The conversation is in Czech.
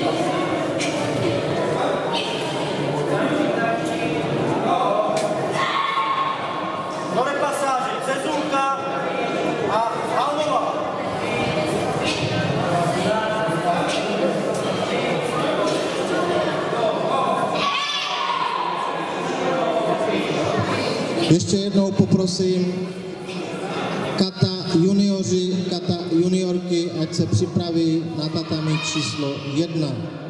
Nové pasáže, Cezulka a Halmová. Ještě jednou poprosím kata junioři, kata juniorky, ať se připraví na tatami číslo 1.